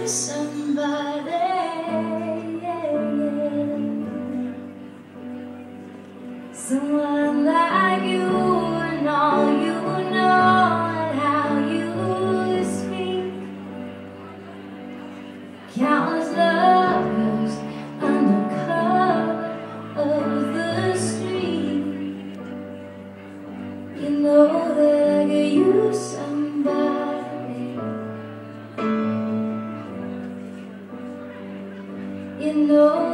somebody. Someone like you and all you know and how you speak. Countless lovers under cover of the street. You know that I could use somebody. You know